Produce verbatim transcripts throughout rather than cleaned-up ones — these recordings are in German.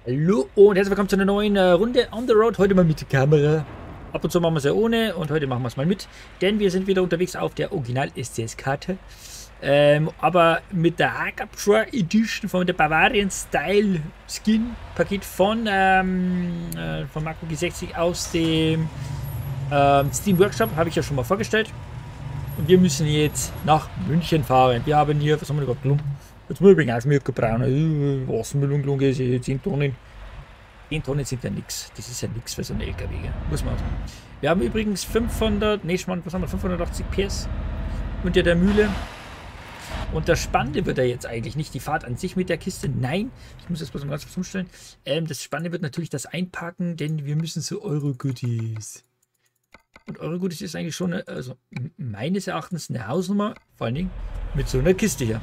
Hallo und herzlich willkommen zu einer neuen äh, Runde on the road. Heute mal mit der Kamera. Ab und zu machen wir es ja ohne und heute machen wir es mal mit. Denn wir sind wieder unterwegs auf der Original-S C S-Karte. Ähm, aber mit der Hackabschor Edition von der Bavarian Style Skin Paket von, ähm, äh, von Marco G sechzig aus dem ähm, Steam Workshop. Habe ich ja schon mal vorgestellt. Und wir müssen jetzt nach München fahren. Wir haben hier, was haben wir überhaupt gelungen? Jetzt muss ich übrigens mitgebrauen. Wassermelon ist zehn Tonnen. zehn Tonnen sind ja nichts. Das ist ja nichts für so einen L K W. Muss man. Wir haben übrigens fünfhundert, nee, was haben wir, fünfhundertachtzig P S unter der Mühle. Und das Spannende wird ja jetzt eigentlich nicht die Fahrt an sich mit der Kiste. Nein, ich muss jetzt bloß mal ganz kurz umstellen. Ähm, das Spannende wird natürlich das Einpacken, denn wir müssen zu Euro-Goodies. Und Euro-Goodies ist eigentlich schon, eine, also meines Erachtens, eine Hausnummer, vor allen Dingen mit so einer Kiste hier.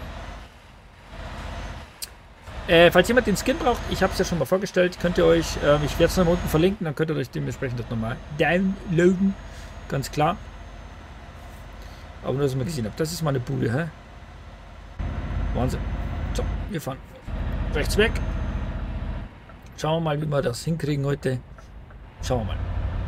Äh, falls jemand den Skin braucht, ich habe es ja schon mal vorgestellt, könnt ihr euch, äh, ich werde es noch mal unten verlinken, dann könnt ihr euch dementsprechend das nochmal downloaden, ganz klar. Aber nur, dass ihr mal gesehen habt, das ist mal eine Bude, hä? Wahnsinn. So, wir fahren rechts weg. Schauen wir mal, wie wir das hinkriegen heute. Schauen wir mal.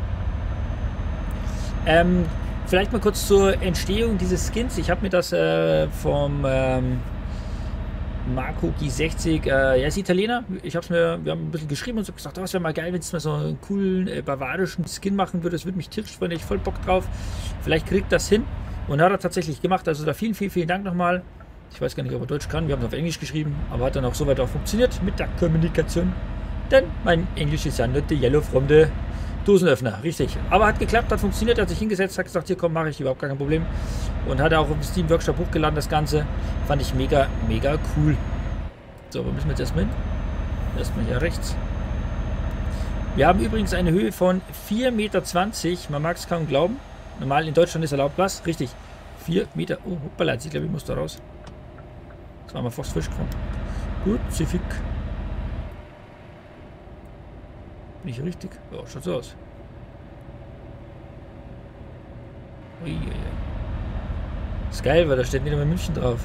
Ähm, vielleicht mal kurz zur Entstehung dieses Skins. Ich habe mir das äh, vom ähm, Marco G sechzig, äh, er ist Italiener. Ich habe es mir, wir haben ein bisschen geschrieben und so gesagt, oh, es wäre mal geil, wenn es mal so einen coolen äh, bavarischen Skin machen würde. Das würde mich tierisch freuen, ich voll Bock drauf. Vielleicht kriegt das hin. Und hat er tatsächlich gemacht. Also da vielen, vielen, vielen Dank nochmal. Ich weiß gar nicht, ob er Deutsch kann. Wir haben es auf Englisch geschrieben, aber hat dann auch soweit auch funktioniert mit der Kommunikation. Denn mein Englisch ist ja nicht der Yellow from the Dosenöffner. Richtig. Aber hat geklappt, hat funktioniert, hat sich hingesetzt, hat gesagt, hier komm, mache ich überhaupt gar kein Problem. Und hat auch im Steam Workshop hochgeladen, das Ganze. Fand ich mega, mega cool. So, wo müssen wir jetzt erstmal hin? Erstmal hier rechts. Wir haben übrigens eine Höhe von vier Meter zwanzig. Man mag es kaum glauben. Normal in Deutschland ist erlaubt was? Richtig. vier Meter. Oh, hoppala, ich glaube, ich muss da raus. Das war mal fast frisch gekommen. Gut, Zifik. Nicht richtig? Ja, schaut so aus. Uiuiui. Ist geil, weil da steht nicht mehr München drauf.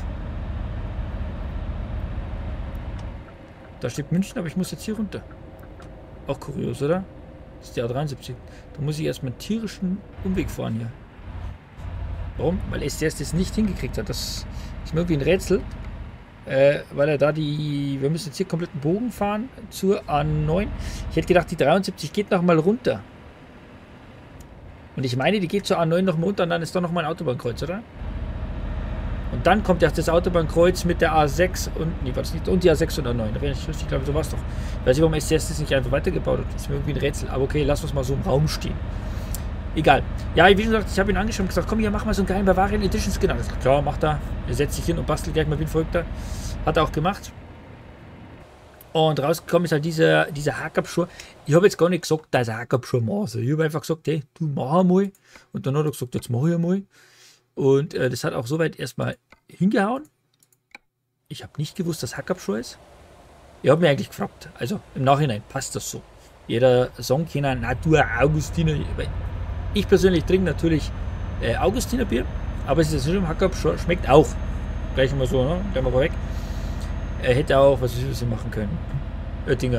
Da steht München, aber ich muss jetzt hier runter. Auch kurios, oder? Das ist die A dreiundsiebzig. Da muss ich erstmal einen tierischen Umweg fahren hier. Warum? Weil S C S das nicht hingekriegt hat. Das ist mir irgendwie ein Rätsel. Äh, weil er da die... Wir müssen jetzt hier kompletten Bogen fahren zur A neun. Ich hätte gedacht, die dreiundsiebzig geht noch mal runter. Und ich meine, die geht zur A neun noch mal runter und dann ist doch noch mal ein Autobahnkreuz, oder? Und dann kommt ja das Autobahnkreuz mit der A sechs und... Nee, war das nicht? Und die A sechs und A neun. Da wäre ich richtig, glaube, so war es doch. Ich weiß nicht, warum S C S das nicht einfach weitergebaut hat. Das ist mir irgendwie ein Rätsel. Aber okay, lass uns mal so im Raum stehen. Egal. Ja, wie gesagt, ich habe ihn angeschaut und gesagt, komm hier, mach mal so einen geilen Bavarian Edition Skin. Alles klar, macht er. Er setzt sich hin und bastelt gleich mal wie ein Verrückter. Hat er auch gemacht. Und rausgekommen ist halt dieser, dieser Hackabschur. Ich habe jetzt gar nicht gesagt, dass er Hackabschur macht. Ich habe einfach gesagt, hey, du mach einmal. Und dann hat er gesagt, jetzt mach ich einmal. Und äh, das hat auch soweit erstmal hingehauen. Ich habe nicht gewusst, dass Hackabschur ist. Ich habe mir eigentlich gefragt. Also im Nachhinein passt das so. Jeder sagen kann, Natur Augustiner. Ich persönlich trinke natürlich äh, Augustiner Bier, aber es ist jetzt nicht im Hackabschur, schmeckt auch. Gleich mal so, ne? Gleich mal weg. Er hätte auch, was ich sie machen können. Oettinger.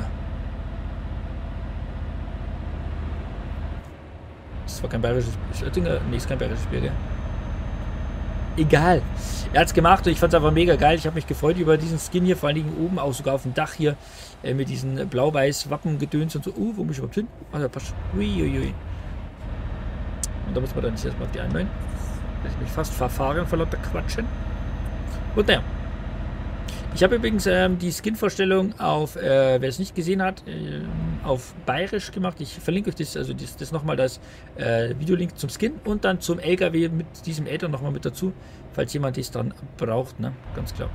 Das war kein bayerisches Bier. Oettinger? Nee, ist kein bayerisches Bier, gell? Egal. Er hat es gemacht und ich fand es einfach mega geil. Ich habe mich gefreut über diesen Skin hier, vor allen Dingen oben, auch sogar auf dem Dach hier, äh, mit diesen blau-weiß Wappengedöns und so. Uh, wo muss ich überhaupt hin? Ah, da passt. Uiuiui. Und da muss man dann jetzt erstmal auf die A neun. Lass ich mich fast verfahren vor lauter Quatschen. Und naja. Ich habe übrigens ähm, die Skin-Vorstellung auf, äh, wer es nicht gesehen hat, äh, auf Bayerisch gemacht. Ich verlinke euch das, also das, das nochmal das äh, Videolink zum Skin und dann zum L K W mit diesem Add-on nochmal mit dazu, falls jemand das dann braucht, ne? Ganz klar.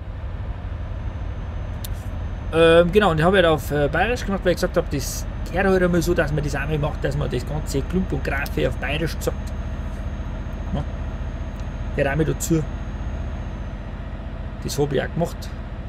Ähm, genau, und ich habe ja auf äh, Bayerisch gemacht, weil ich gesagt habe, das geht halt einmal so, dass man das einmal macht, dass man das ganze Klump und Grafe auf Bayerisch sagt. Ja. Geht einmal dazu. Das habe ich auch gemacht.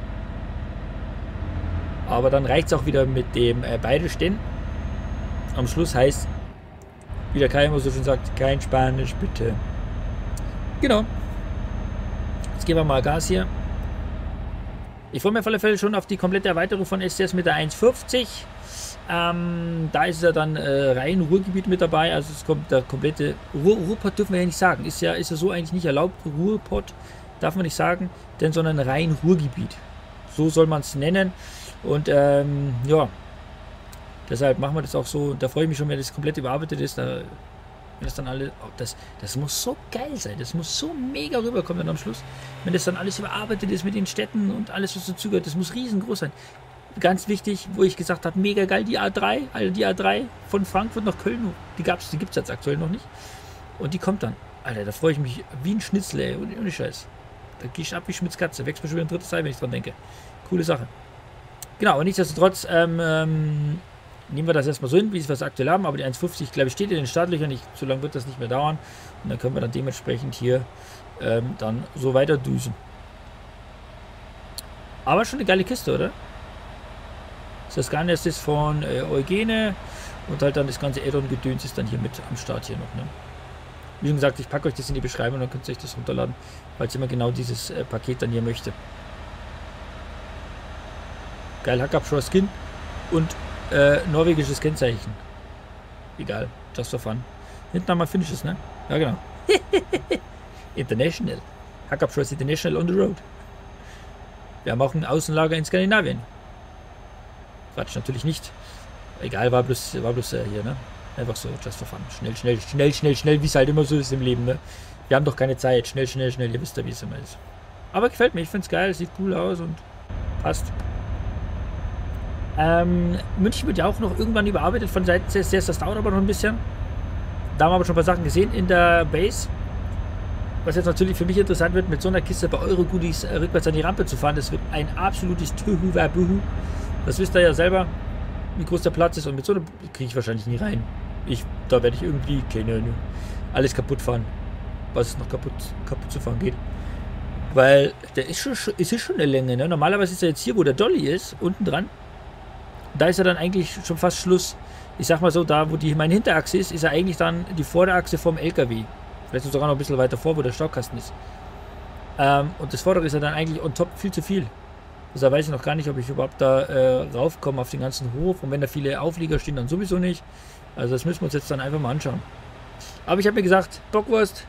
Aber dann reicht es auch wieder mit dem äh, Bayerisch, denn am Schluss heißt, wie der Kai immer so schön sagt, kein Spanisch, bitte. Genau. Jetzt geben wir mal Gas hier. Ich freue mich auf alle Fälle schon auf die komplette Erweiterung von S C S mit der eins fünfzig. Ähm, da ist ja dann äh, rein Ruhrgebiet mit dabei, also es kommt der komplette Ruhr, Ruhrpott dürfen wir ja nicht sagen, ist ja, ist ja so eigentlich nicht erlaubt, Ruhrpott darf man nicht sagen, denn sondern rein Ruhrgebiet. So soll man es nennen und ähm, ja, deshalb machen wir das auch so, da freue ich mich schon, wenn das komplett überarbeitet ist, da, wenn das dann alle, oh, das, das muss so geil sein, das muss so mega rüberkommen dann am Schluss, wenn das dann alles überarbeitet ist mit den Städten und alles, was dazu gehört, das muss riesengroß sein. Ganz wichtig, wo ich gesagt habe, mega geil, die A drei, also die A drei von Frankfurt nach Köln, die gab's, die gibt es jetzt aktuell noch nicht. Und die kommt dann. Alter, da freue ich mich wie ein Schnitzel, ey, ohne, ohne Scheiß. Da gehe ich ab wie Schmitz Katze, wächst mir schon wieder ein drittes Teil, wenn ich dran denke. Coole Sache. Genau, und nichtsdestotrotz ähm, ähm, nehmen wir das erstmal so hin, wie wir es aktuell haben, aber die eins fünfzig, glaube ich, steht in den Startlöchern, nicht, so lange wird das nicht mehr dauern. Und dann können wir dann dementsprechend hier ähm, dann so weiter düsen. Aber schon eine geile Kiste, oder? Das Scan ist von äh, Eugene und halt dann das ganze Add-on-Gedöns ist dann hier mit am Start hier noch. Ne? Wie schon gesagt, ich packe euch das in die Beschreibung, dann könnt ihr euch das runterladen, falls ihr mal genau dieses äh, Paket dann hier möchte. Geil, Hackabschor Skin und äh, norwegisches Kennzeichen. Egal, just for fun. Hinten haben wir Finishes, ne? Ja, genau. International. Hackabschor International on the road. Wir haben auch ein Außenlager in Skandinavien. Quatsch, natürlich nicht. Egal, war bloß, war bloß äh, hier, ne? Einfach so, just for fun. Schnell, schnell, schnell, schnell, schnell, wie es halt immer so ist im Leben, ne? Wir haben doch keine Zeit. Schnell, schnell, schnell. Ihr wisst ja, wie es immer ist. Aber gefällt mir. Ich finde es geil. Sieht cool aus und passt. Ähm, München wird ja auch noch irgendwann überarbeitet von Seiten C S S. Das dauert aber noch ein bisschen. Da haben wir aber schon ein paar Sachen gesehen in der Base. Was jetzt natürlich für mich interessant wird, mit so einer Kiste bei Euro-Goodies äh, rückwärts an die Rampe zu fahren. Das wird ein absolutes Tühü-Wabuhu. Das wisst ihr ja selber, wie groß der Platz ist. Und mit so einer kriege ich wahrscheinlich nie rein. Ich, da werde ich irgendwie, keine Ahnung, alles kaputt fahren. Was es noch kaputt, kaputt zu fahren geht. Weil der ist schon, es ist schon eine Länge. Ne? Normalerweise ist er jetzt hier, wo der Dolly ist, unten dran. Da ist er dann eigentlich schon fast Schluss. Ich sag mal so, da wo die meine Hinterachse ist, ist er eigentlich dann die Vorderachse vom L K W. Vielleicht sogar noch ein bisschen weiter vor, wo der Staubkasten ist. Ähm, und das Vordere ist ja dann eigentlich on top viel zu viel. Deshalb weiß ich noch gar nicht, ob ich überhaupt da äh, raufkomme auf den ganzen Hof. Und wenn da viele Auflieger stehen, dann sowieso nicht. Also das müssen wir uns jetzt dann einfach mal anschauen. Aber ich habe mir gesagt, Bockwurst.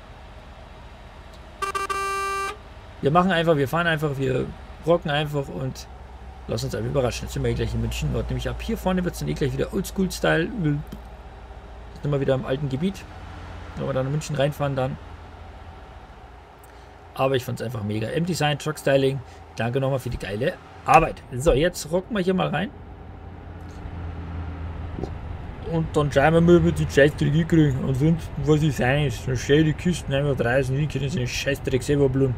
Wir machen einfach, wir fahren einfach, wir rocken einfach und lassen uns einfach überraschen. Jetzt sind wir eh gleich in München. Dort nämlich ab hier vorne wird es dann eh gleich wieder Oldschool-Style. Jetzt sind wir wieder im alten Gebiet. Wenn wir dann in München reinfahren dann. Aber ich fand es einfach mega. M-Design, Truck-Styling. Danke nochmal für die geile Arbeit. So, jetzt rocken wir hier mal rein. Und dann schauen wir mal, wie die Scheißdreck kriegen. Ansonsten, was ich sein ist. Dann stell die Kisten einfach draußen hin, können sie einen Scheißdreck selber blumen.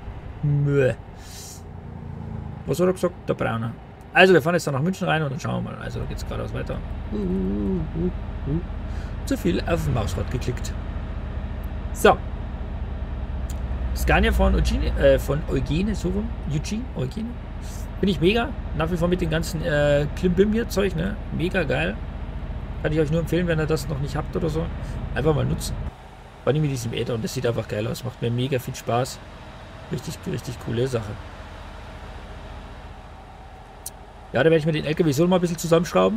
Was hat er gesagt? Der Brauner. Also, wir fahren jetzt dann nach München rein und dann schauen wir mal. Also, da geht es geradeaus weiter. Uh, uh, uh, uh. Zu viel auf dem Mausrad geklickt. So. Scania von Eugene, äh, von Eugene, so rum. Eugene, Eugene. Bin ich mega. Nach wie vor mit dem ganzen äh, Klimbim hier Zeug, ne? Mega geil. Kann ich euch nur empfehlen, wenn ihr das noch nicht habt oder so. Einfach mal nutzen. Vor allem mit diesem Äther und das sieht einfach geil aus. Macht mir mega viel Spaß. Richtig, richtig coole Sache. Ja, da werde ich mir den L K W so mal ein bisschen zusammenschrauben.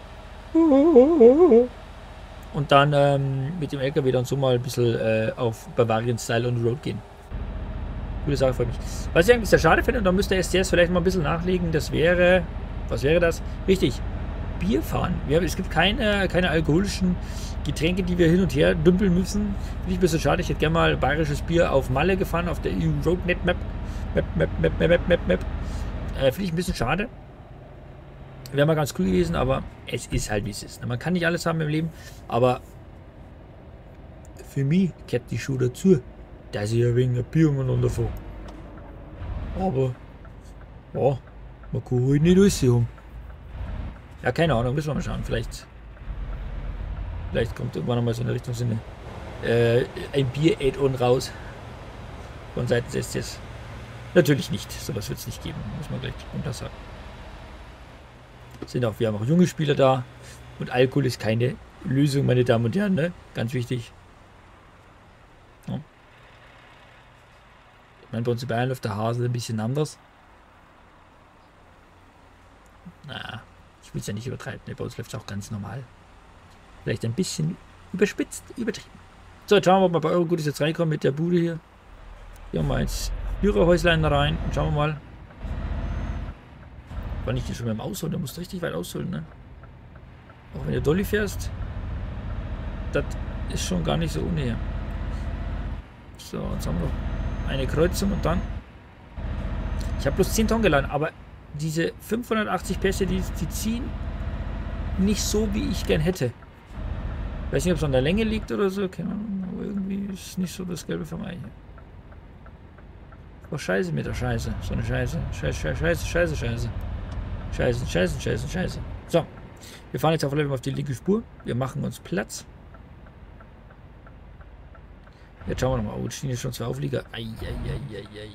Und dann ähm, mit dem L K W dann so mal ein bisschen äh, auf Bavarian Style on the Road gehen. Coole Sache für mich. Was ich eigentlich sehr schade finde, und da müsste S C S vielleicht mal ein bisschen nachlegen, das wäre, was wäre das? Richtig, Bier fahren. Wir, es gibt keine, keine alkoholischen Getränke, die wir hin und her dümpeln müssen. Finde ich ein bisschen schade. Ich hätte gerne mal bayerisches Bier auf Malle gefahren, auf der E U Roadnet Map. Map, Map, Map, Map, Map, Map, Map. Äh, Finde ich ein bisschen schade. Wäre mal ganz cool gewesen, aber es ist halt wie es ist. Man kann nicht alles haben im Leben, aber für mich gehört die Schuhe dazu, dass ich ein wenig ein Bier umeinander fahre. Aber, ja, man kann halt nicht alles haben. Ja, keine Ahnung, müssen wir mal schauen. Vielleicht, vielleicht kommt irgendwann noch mal so eine Richtung, so eine, äh, ein Bier-Add-on raus. Von Seiten des S C S. Natürlich nicht, sowas wird es nicht geben, muss man gleich runter sagen. Sind auch, wir haben auch junge Spieler da und Alkohol ist keine Lösung, meine Damen und Herren, ne? Ganz wichtig. Ja. Ich meine, bei uns in Bayern läuft der Hase ein bisschen anders. Na, ich will es ja nicht übertreiben. Ne, bei uns läuft es auch ganz normal. Vielleicht ein bisschen überspitzt, übertrieben. So, jetzt schauen wir mal, ob wir bei Euro Gutes jetzt reinkommen mit der Bude hier. Hier haben wir ins Führerhäuslein rein und schauen wir mal. War nicht schon beim Ausholen, da musst du richtig weit ausholen, ne? Auch wenn du Dolly fährst, das ist schon gar nicht so ohne hier. So, jetzt haben wir noch eine Kreuzung und dann. Ich habe bloß zehn Tonnen geladen, aber diese fünfhundertachtzig Pässe, die, die ziehen nicht so, wie ich gern hätte. Ich weiß nicht, ob es an der Länge liegt oder so, keine Ahnung, aber irgendwie ist es nicht so das Gelbe für mich hier. Oh, Scheiße mit der Scheiße. So eine Scheiße. Scheiße, Scheiße, Scheiße, Scheiße, Scheiße. Scheiße, Scheiße, Scheiße, Scheiße. So. Wir fahren jetzt auf Level auf die linke Spur. Wir machen uns Platz. Jetzt schauen wir nochmal. Oh, stehen hier schon zwei Auflieger. Eieieiei.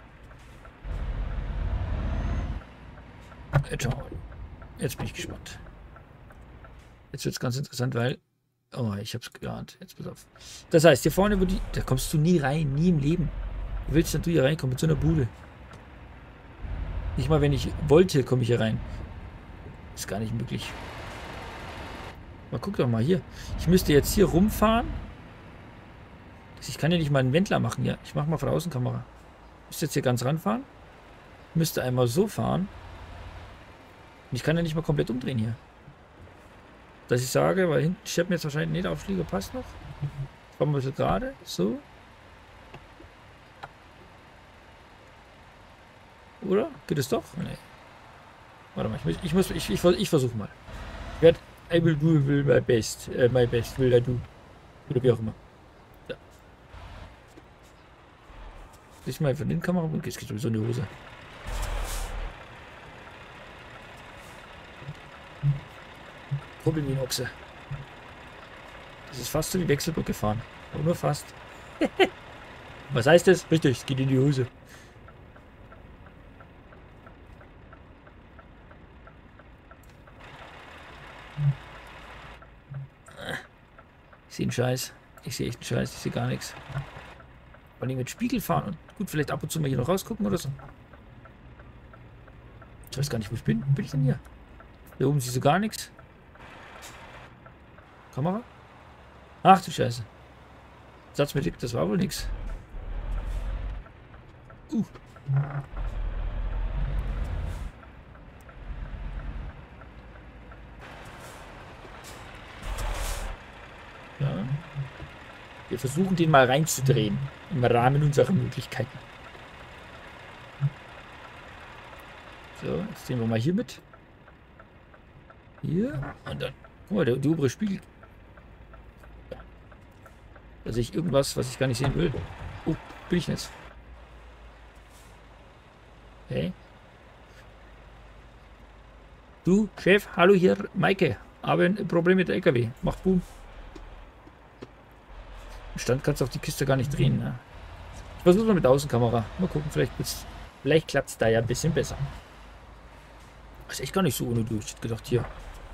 Jetzt schauen wir mal. Jetzt bin ich gespannt. Jetzt wird es ganz interessant, weil... Oh, ich hab's geahnt. Jetzt pass auf. Das heißt, hier vorne, wo die... Da kommst du nie rein. Nie im Leben. Wie willst denn du hier reinkommen mit so einer Bude? Nicht mal, wenn ich wollte, komme ich hier rein. Ist gar nicht möglich. Aber guck doch mal hier. Ich müsste jetzt hier rumfahren. Ich kann ja nicht mal einen Wendler machen. Ja, ich mache mal von der Außenkamera. Ich müsste jetzt hier ganz ranfahren. Müsste einmal so fahren. Und ich kann ja nicht mal komplett umdrehen hier. Dass ich sage, weil hinten steht mir jetzt wahrscheinlich nicht, der Auflieger passt noch. Ich fahre mal ein bisschen gerade. So. Oder? Geht es doch? Nee. Warte mal, ich, ich muss, ich, ich, ich versuche mal. Ich werde, I will do will my best, äh, my best will I do. Oder wie auch immer. Ja. Ich mal von den Kamera und es geht sowieso in die Hose. Kuppeln wie ein Ochse. Das ist fast so wie Wechselburg gefahren. Aber nur fast. Was heißt das? Richtig, es geht in die Hose. Ich sehe einen Scheiß. Ich sehe echt einen Scheiß. Ich sehe gar nichts. Vor allem mit Spiegel fahren und gut, vielleicht ab und zu mal hier noch rausgucken oder so. Ich weiß gar nicht, wo ich bin. Wo bin ich denn hier? Hier oben siehst du gar nichts. Kamera? Ach du Scheiße. Satz mit Dick, das war wohl nichts. Uh. Ja. Wir versuchen den mal reinzudrehen. Im Rahmen unserer Möglichkeiten. So, jetzt sehen wir mal hier mit. Hier. Und dann. Guck mal, der, der obere Spiegel. Ja. Da sehe ich irgendwas, was ich gar nicht sehen will. Oh, bin ich jetzt. Okay. Du, Chef, hallo hier, Maike. Aber ein Problem mit der L K W. Mach Boom. Im Stand kannst du auf die Kiste gar nicht drehen. Ne? Ich versuche mal mit der Außenkamera. Mal gucken, vielleicht, vielleicht klappt es da ja ein bisschen besser. Das ist echt gar nicht so ohne durch. Ich hätte gedacht, hier.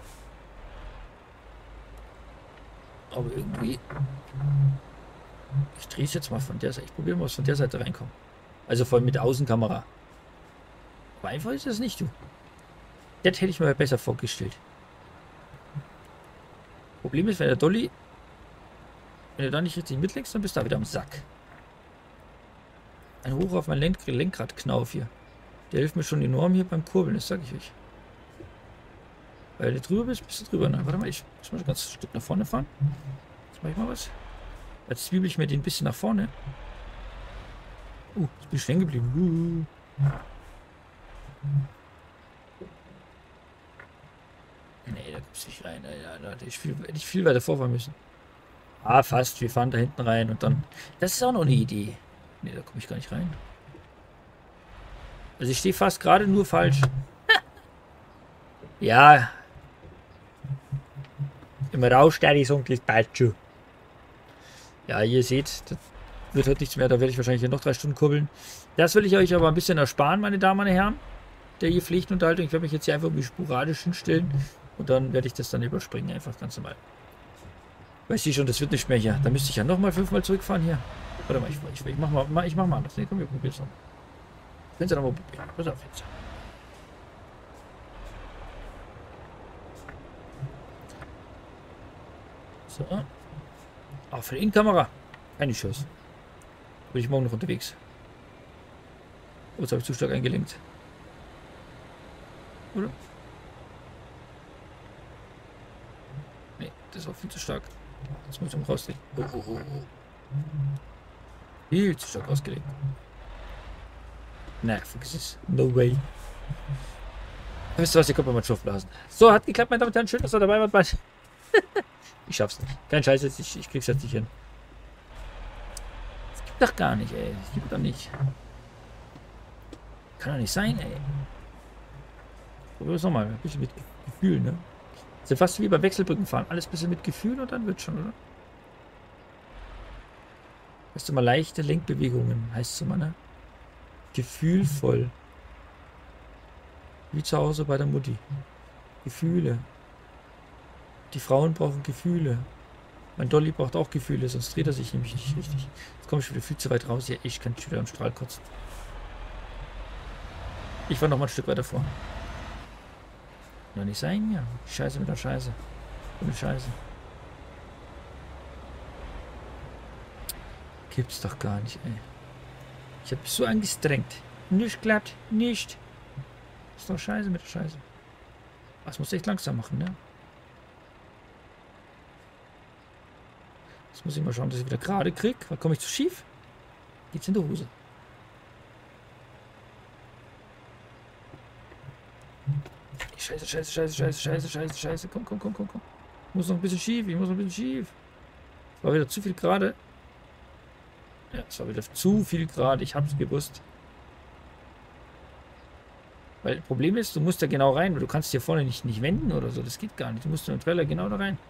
Aber irgendwie. Ich drehe es jetzt mal von der Seite. Ich probiere mal, was von der Seite reinkommt. Also von mit der Außenkamera. Aber einfach ist das nicht, du. Das hätte ich mir besser vorgestellt. Problem ist, wenn der Dolly. Wenn du da nicht richtig mitlenkst, dann bist du da wieder am Sack. Ein Hoch auf mein Lenk Lenkradknauf hier. Der hilft mir schon enorm hier beim Kurbeln, das sage ich euch. Weil du drüber bist, bist du drüber. Na, warte mal, ich muss mal ein ganzes Stück nach vorne fahren. Jetzt mache ich mal was. Jetzt zwiebel ich mir den ein bisschen nach vorne. Uh, jetzt bin ich stehen geblieben. Uh. Nee, da kommst du nicht rein. Ja, da hätte ich viel, hätte ich viel weiter vorfahren müssen. Ah, fast. Wir fahren da hinten rein und dann... Das ist auch noch eine Idee. Ne, da komme ich gar nicht rein. Also ich stehe fast gerade nur falsch. Ja. Im Rausch der ist das bald schon. Ja, ihr seht, das wird heute nichts mehr. Da werde ich wahrscheinlich hier noch drei Stunden kurbeln. Das will ich euch aber ein bisschen ersparen, meine Damen und Herren. Der hier Pflichtenunterhaltung. Ich werde mich jetzt hier einfach wie sporadisch hinstellen. Und dann werde ich das dann überspringen. Einfach ganz normal. Weiß ich schon, das wird nicht mehr hier. Da müsste ich ja nochmal fünfmal zurückfahren hier. Warte mal, ich, ich, ich mach mal, ich mach mal anders. Nee, komm, wir probieren es noch. Können Sie noch mal probieren. Pass auf jetzt. So. Auch für die Innenkamera. Keine Chance. Bin ich morgen noch unterwegs. Oh, jetzt habe ich zu stark eingelenkt. Oder? Nee, das war viel zu stark. Das muss ich mal rauslegen. Oh, oh, oh, oh. Viel zu stark ausgelegt. Na, vergiss es. No way. Wisst ihr was, ihr könnt mal drauf blasen. So, hat geklappt, meine Damen und Herren. Schön, dass ihr dabei wart. Ich schaff's nicht. Kein Scheiß, jetzt, ich, ich krieg's jetzt nicht hin. Das gibt doch gar nicht, ey. Das gibt doch nicht. Kann doch nicht sein, ey. Probier es nochmal. Ein bisschen mit Gefühl, ne? Das ist ja fast wie beim Wechselbrückenfahren. Alles ein bisschen mit Gefühl und dann wird schon, oder? Hast du mal leichte Lenkbewegungen, heißt es immer, ne? Gefühlvoll. Wie zu Hause bei der Mutti. Gefühle. Die Frauen brauchen Gefühle. Mein Dolly braucht auch Gefühle, sonst dreht er sich nämlich nicht richtig. Jetzt komme ich wieder viel zu weit raus. Ja, ich kann schon wieder am Strahl kotzen. Ich war noch mal ein Stück weiter vor. Noch nicht sein, ja. Scheiße mit der Scheiße. Ohne Scheiße. Gibt's doch gar nicht, ey. Ich habe mich so angestrengt. Nicht glatt, nicht. Ist doch scheiße mit der Scheiße. Das muss ich echt langsam machen, ne? Jetzt muss ich mal schauen, dass ich wieder gerade kriege. Weil komme ich zu schief? Geht's in die Hose. Scheiße, scheiße, scheiße, scheiße, scheiße, scheiße, scheiße. Komm, komm, komm, komm, komm. Ich muss noch ein bisschen schief. Ich muss noch ein bisschen schief. Es war wieder zu viel gerade. Ja, es war wieder zu viel gerade. Ich hab's gewusst. Weil das Problem ist, du musst da genau rein. Weil du kannst hier vorne nicht, nicht wenden oder so. Das geht gar nicht. Du musst in den Trailer genau da rein.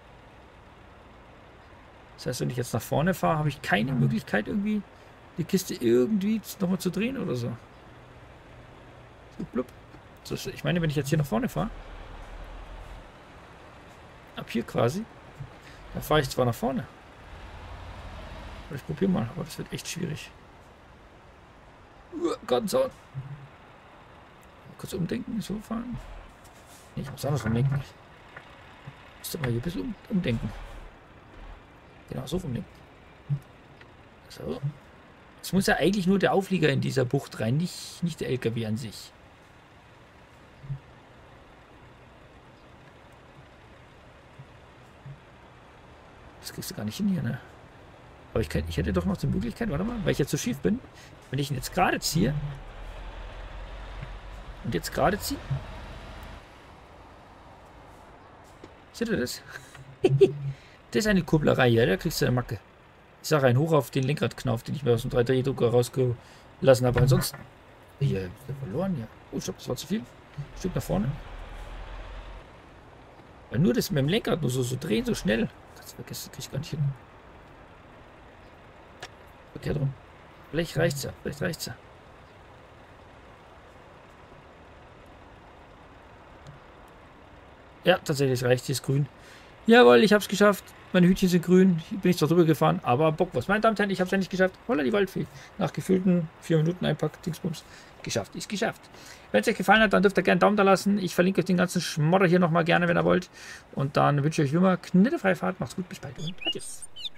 Das heißt, wenn ich jetzt nach vorne fahre, habe ich keine Möglichkeit irgendwie die Kiste irgendwie nochmal zu drehen oder so. So, blub. So, ich meine, wenn ich jetzt hier nach vorne fahre, ab hier quasi, dann fahre ich zwar nach vorne. Aber ich probiere mal, aber das wird echt schwierig. Uh, Gott, so. Kurz umdenken, so fahren. Nee, ich muss anders umdenken. Ich muss mal hier ein bisschen um, umdenken. Genau, so umdenken. So. Es muss ja eigentlich nur der Auflieger in dieser Bucht rein, nicht, nicht der L K W an sich. Das kriegst du gar nicht hin hier, ne? Aber ich, kann, ich hätte doch noch die Möglichkeit, warte mal, weil ich jetzt so schief bin, wenn ich ihn jetzt gerade ziehe und jetzt gerade ziehe. Seht ihr das? Das ist eine Kupplerei, ja, da kriegst du eine Macke. Ich sage einen hoch auf den Lenkradknauf, den ich mir aus dem drei D-Drucker rausgelassen habe. Ansonsten. Hier, ist der verloren, ja. Oh, stopp, das war zu viel. Ein Stück nach vorne. Weil nur das mit dem Lenkrad nur so, so drehen, so schnell. Das vergessen, krieg ich gar nicht hin. Verkehrt rum. Vielleicht reicht's ja, vielleicht reicht's ja. Ja, tatsächlich reicht, hier ist grün. Jawohl, ich hab's geschafft. Meine Hütchen sind grün. Hier bin ich zwar drüber gefahren, aber Bock was. Meine Damen und Herren, ich hab's ja nicht geschafft. Holla die Waldfee. Nach gefühlten vier Minuten Einpack, Dingsbums. Geschafft, ist geschafft. Wenn es euch gefallen hat, dann dürft ihr gerne einen Daumen da lassen. Ich verlinke euch den ganzen Schmodder hier nochmal gerne, wenn ihr wollt. Und dann wünsche ich euch wie immer knitterfreie Fahrt. Macht's gut, bis bald und adios.